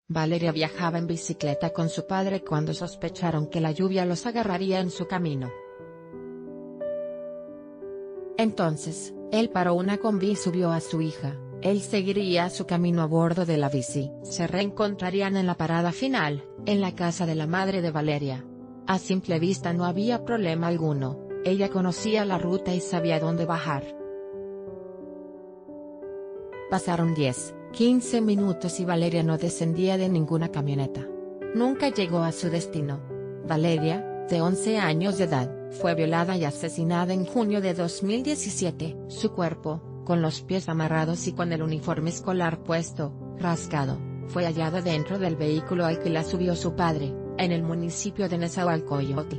Valeria viajaba en bicicleta con su padre cuando sospecharon que la lluvia los agarraría en su camino. Entonces, él paró una combi y subió a su hija. Él seguiría su camino a bordo de la bici. Se reencontrarían en la parada final, en la casa de la madre de Valeria. A simple vista no había problema alguno, ella conocía la ruta y sabía dónde bajar. Pasaron 10, 15 minutos y Valeria no descendía de ninguna camioneta. Nunca llegó a su destino. Valeria, de 11 años de edad, fue violada y asesinada en junio de 2017. Su cuerpo, con los pies amarrados y con el uniforme escolar puesto, rascado, fue hallado dentro del vehículo al que la subió su padre, en el municipio de Nezahualcóyotl.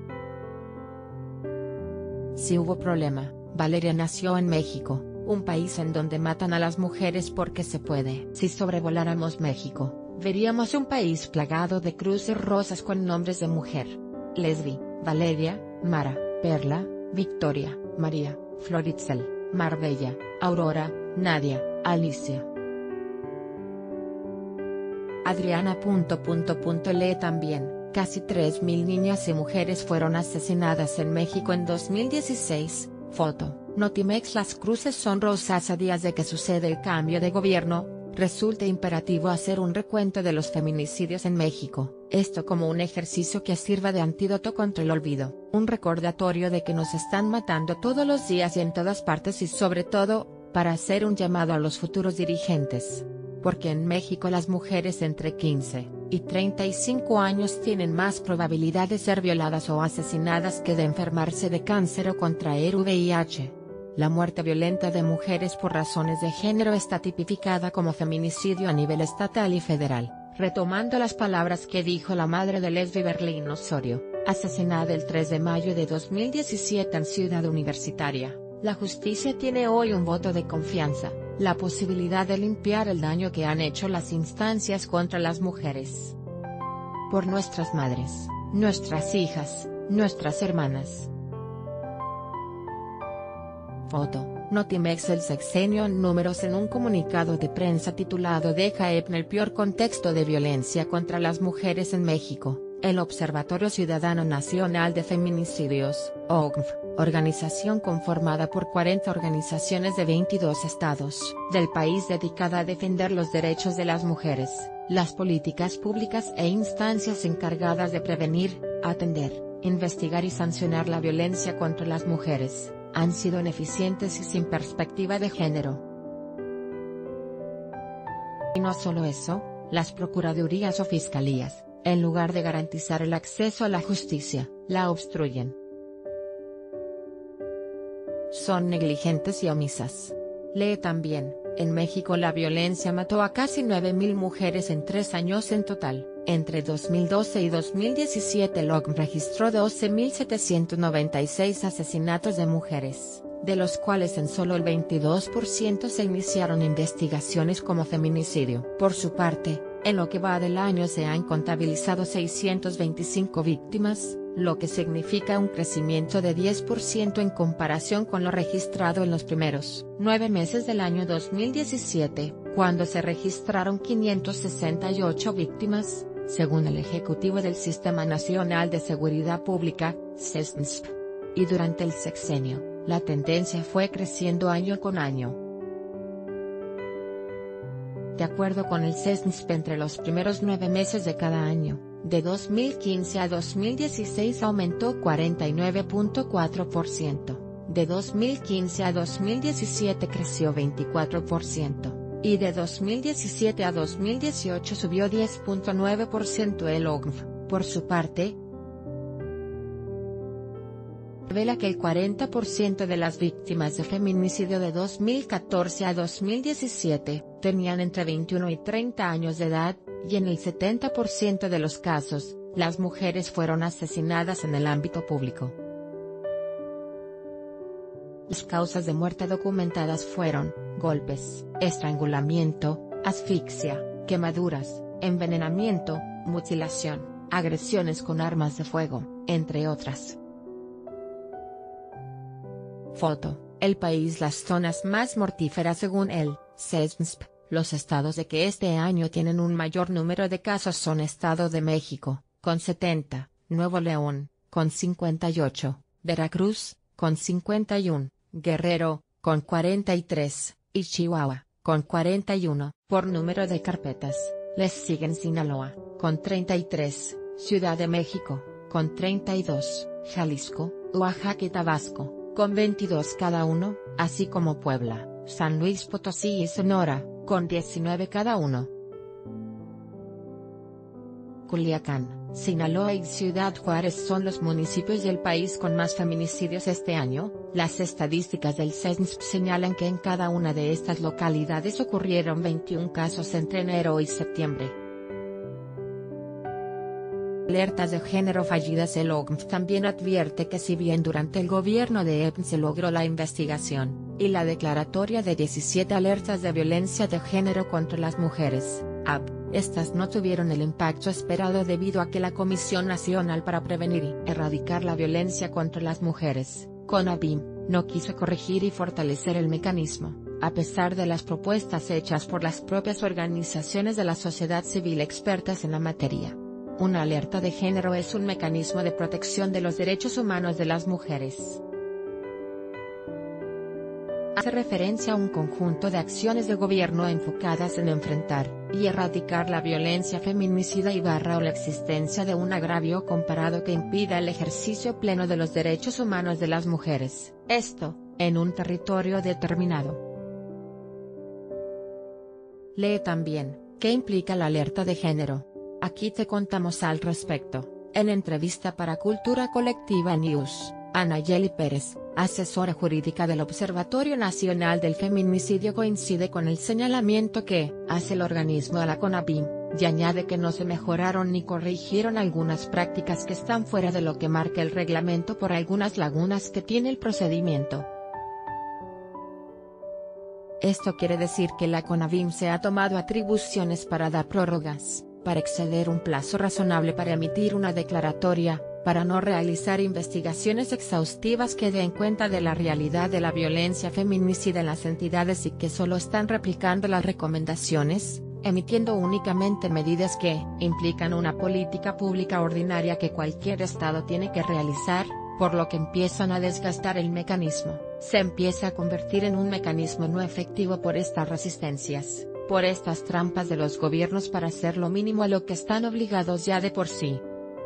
Si hubo problema, Valeria nació en México, un país en donde matan a las mujeres porque se puede. Si sobrevoláramos México, veríamos un país plagado de cruces rosas con nombres de mujer: Lesbi, Valeria, Mara, Perla, Victoria, María, Floritzel, Marbella, Aurora, Nadia, Alicia. Adriana. Lee también, casi 3.000 niñas y mujeres fueron asesinadas en México en 2016, foto, Notimex. Las cruces son rosas. A días de que sucede el cambio de gobierno, resulta imperativo hacer un recuento de los feminicidios en México, esto como un ejercicio que sirva de antídoto contra el olvido, un recordatorio de que nos están matando todos los días y en todas partes y sobre todo, para hacer un llamado a los futuros dirigentes. Porque en México las mujeres entre 15 y 35 años tienen más probabilidad de ser violadas o asesinadas que de enfermarse de cáncer o contraer VIH. La muerte violenta de mujeres por razones de género está tipificada como feminicidio a nivel estatal y federal, retomando las palabras que dijo la madre de Lesbi Berlín Osorio, asesinada el 3 de mayo de 2017 en Ciudad Universitaria. La justicia tiene hoy un voto de confianza, la posibilidad de limpiar el daño que han hecho las instancias contra las mujeres. Por nuestras madres, nuestras hijas, nuestras hermanas. Foto, Notimex. El sexenio en números. En un comunicado de prensa titulado "Deja en el peor contexto de violencia contra las mujeres en México", el Observatorio Ciudadano Nacional de Feminicidios, OCNF, organización conformada por 40 organizaciones de 22 estados del país dedicada a defender los derechos de las mujeres, las políticas públicas e instancias encargadas de prevenir, atender, investigar y sancionar la violencia contra las mujeres, han sido ineficientes y sin perspectiva de género. Y no solo eso, las procuradurías o fiscalías, en lugar de garantizar el acceso a la justicia, la obstruyen. Son negligentes y omisas. Lee también, en México la violencia mató a casi 9.000 mujeres en 3 años en total. Entre 2012 y 2017 el OCNF registró 12.796 asesinatos de mujeres, de los cuales en solo el 22% se iniciaron investigaciones como feminicidio. Por su parte, en lo que va del año se han contabilizado 625 víctimas, lo que significa un crecimiento de 10% en comparación con lo registrado en los primeros 9 meses del año 2017, cuando se registraron 568 víctimas, según el Ejecutivo del Sistema Nacional de Seguridad Pública, SESNSP. Y durante el sexenio, la tendencia fue creciendo año con año. De acuerdo con el SESNSP, entre los primeros 9 meses de cada año, de 2015 a 2016 aumentó 49.4%, de 2015 a 2017 creció 24%, y de 2017 a 2018 subió 10.9%. El OCNF, por su parte, revela que el 40% de las víctimas de feminicidio de 2014 a 2017 tenían entre 21 y 30 años de edad, y en el 70% de los casos, las mujeres fueron asesinadas en el ámbito público. Las causas de muerte documentadas fueron: golpes, estrangulamiento, asfixia, quemaduras, envenenamiento, mutilación, agresiones con armas de fuego, entre otras. Foto, El País. Las zonas más mortíferas según el SESNSP, Los estados de que este año tienen un mayor número de casos son Estado de México, con 70, Nuevo León, con 58, Veracruz, con 51, Guerrero, con 43, y Chihuahua, con 41. Por número de carpetas, les siguen Sinaloa, con 33, Ciudad de México, con 32, Jalisco, Oaxaca y Tabasco, con 22 cada uno, así como Puebla, San Luis Potosí y Sonora, con 19 cada uno. Culiacán, Sinaloa y Ciudad Juárez son los municipios del país con más feminicidios este año. Las estadísticas del CENSP señalan que en cada una de estas localidades ocurrieron 21 casos entre enero y septiembre. Alertas de género fallidas. El OMS también advierte que si bien durante el gobierno de EPN se logró la investigación y la declaratoria de 17 alertas de violencia de género contra las mujeres, estas no tuvieron el impacto esperado debido a que la Comisión Nacional para Prevenir y Erradicar la Violencia contra las Mujeres, CONAVIM, no quiso corregir y fortalecer el mecanismo, a pesar de las propuestas hechas por las propias organizaciones de la sociedad civil expertas en la materia. Una alerta de género es un mecanismo de protección de los derechos humanos de las mujeres. Hace referencia a un conjunto de acciones de gobierno enfocadas en enfrentar y erradicar la violencia feminicida y o la existencia de un agravio comparado que impida el ejercicio pleno de los derechos humanos de las mujeres, esto, en un territorio determinado. Lee también, ¿qué implica la alerta de género? Aquí te contamos al respecto, en entrevista para Cultura Colectiva News, Anayeli Pérez, asesora jurídica del Observatorio Nacional del Feminicidio, coincide con el señalamiento que hace el organismo a la CONAVIM, y añade que no se mejoraron ni corrigieron algunas prácticas que están fuera de lo que marca el reglamento por algunas lagunas que tiene el procedimiento. Esto quiere decir que la CONAVIM se ha tomado atribuciones para dar prórrogas, para exceder un plazo razonable para emitir una declaratoria, para no realizar investigaciones exhaustivas que den cuenta de la realidad de la violencia feminicida en las entidades y que solo están replicando las recomendaciones, emitiendo únicamente medidas que implican una política pública ordinaria que cualquier Estado tiene que realizar, por lo que empiezan a desgastar el mecanismo, se empieza a convertir en un mecanismo no efectivo por estas resistencias, por estas trampas de los gobiernos para hacer lo mínimo a lo que están obligados ya de por sí.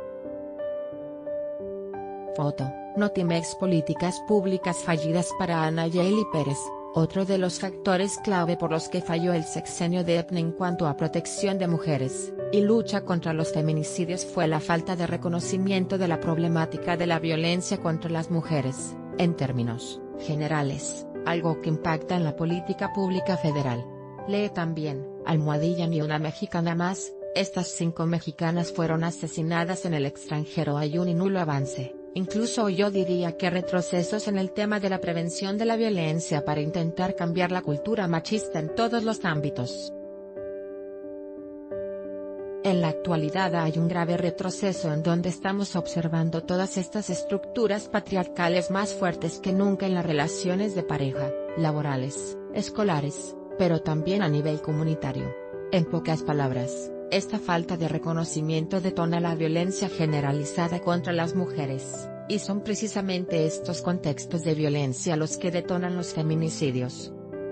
Foto, Notimex. Políticas públicas fallidas para Anayeli Pérez. Otro de los factores clave por los que falló el sexenio de EPN en cuanto a protección de mujeres y lucha contra los feminicidios fue la falta de reconocimiento de la problemática de la violencia contra las mujeres, en términos generales, algo que impacta en la política pública federal. Lee también, almohadilla ni una mexicana más. Estas 5 mexicanas fueron asesinadas en el extranjero. Hay un nulo avance, incluso yo diría que retrocesos en el tema de la prevención de la violencia para intentar cambiar la cultura machista en todos los ámbitos. En la actualidad hay un grave retroceso en donde estamos observando todas estas estructuras patriarcales más fuertes que nunca en las relaciones de pareja, laborales, escolares, pero también a nivel comunitario. En pocas palabras, esta falta de reconocimiento detona la violencia generalizada contra las mujeres, y son precisamente estos contextos de violencia los que detonan los feminicidios.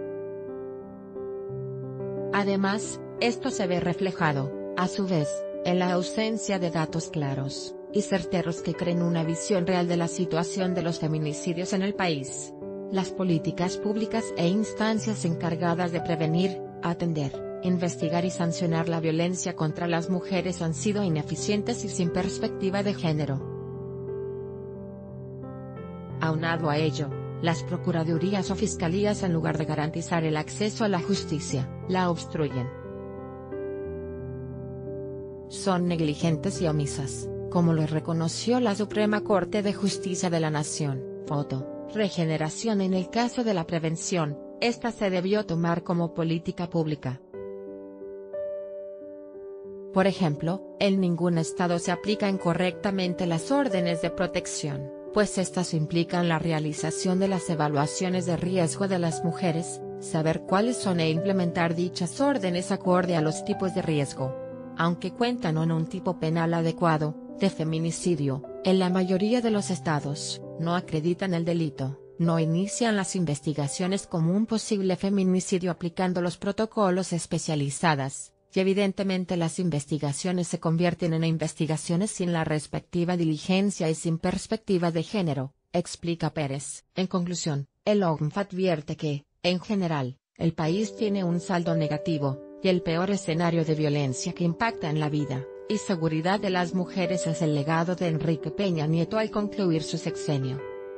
Además, esto se ve reflejado, a su vez, en la ausencia de datos claros y certeros que creen una visión real de la situación de los feminicidios en el país. Las políticas públicas e instancias encargadas de prevenir, atender, investigar y sancionar la violencia contra las mujeres han sido ineficientes y sin perspectiva de género. Aunado a ello, las procuradurías o fiscalías, en lugar de garantizar el acceso a la justicia, la obstruyen. Son negligentes y omisas, como lo reconoció la Suprema Corte de Justicia de la Nación. Foto, regeneración. En el caso de la prevención, esta se debió tomar como política pública. Por ejemplo, en ningún estado se aplican correctamente las órdenes de protección, pues estas implican la realización de las evaluaciones de riesgo de las mujeres, saber cuáles son e implementar dichas órdenes acorde a los tipos de riesgo. Aunque cuentan con un tipo penal adecuado, de feminicidio, en la mayoría de los estados, no acreditan el delito, no inician las investigaciones como un posible feminicidio aplicando los protocolos especializados, y evidentemente las investigaciones se convierten en investigaciones sin la respectiva diligencia y sin perspectiva de género, explica Pérez. En conclusión, el OMS advierte que, en general, el país tiene un saldo negativo, y el peor escenario de violencia que impacta en la vida y seguridad de las mujeres es el legado de Enrique Peña Nieto al concluir su sexenio.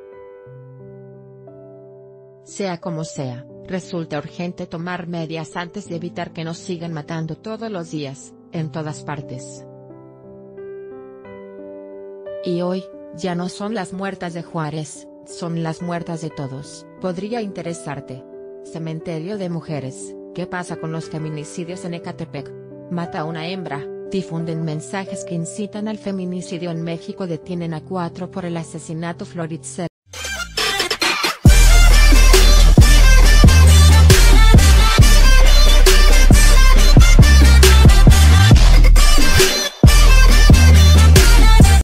Sea como sea, resulta urgente tomar medidas antes de evitar que nos sigan matando todos los días, en todas partes. Y hoy, ya no son las muertas de Juárez, son las muertas de todos. Podría interesarte. Cementerio de mujeres, ¿qué pasa con los feminicidios en Ecatepec? Mata a una hembra, difunden mensajes que incitan al feminicidio en México, detienen a 4 por el asesinato Floritzel.